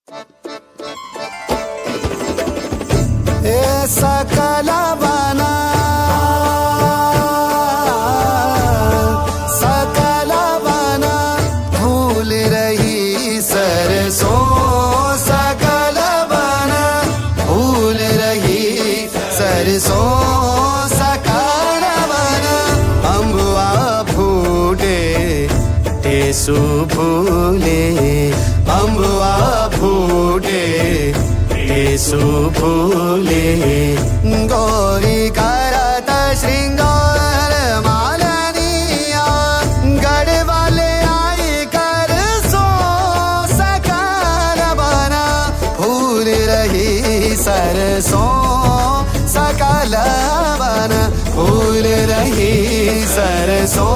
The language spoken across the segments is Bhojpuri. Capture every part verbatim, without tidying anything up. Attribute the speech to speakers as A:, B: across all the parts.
A: सकल बना सकल बना भूल रही सरसों, सकल बना भूल रही सरसों, सकल बना अम्बुआ फूटे टेसु फूले, अम्बुआ फूटे टेसु फूले, गौरी करत श्रृंगार मालनिया, गढ़वाले आई कर सो, सकल बना फूल रही सरसों, सकल बना फूल रही सरसों।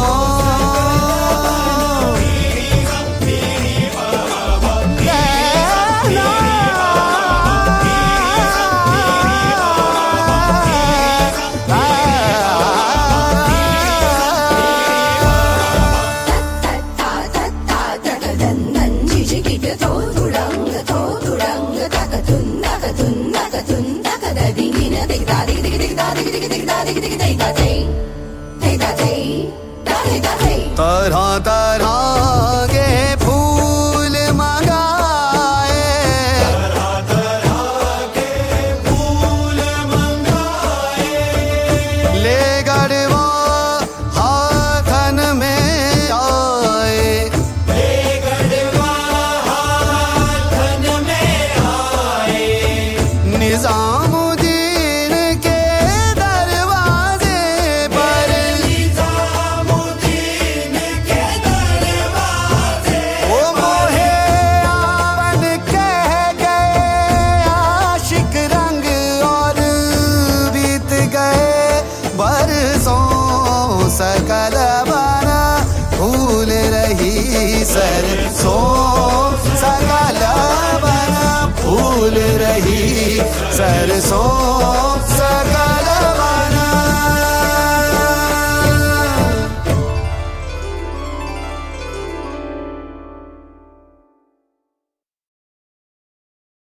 A: तरह तरह के फूल मंगाए, तरह तरह के फूल मंगाए, ले गढ़वा हाथन में आए, ले गढ़वा हाथन में आए, निजामुद्दीन के दरवाजे पर, निजामुद्दीन के दरवाजे वो मोहे आवन कह गए आशिक रंग, और बीत गए बरसों, सकल बना भूल रही सरसों, सकल बना भूल रही सरसों।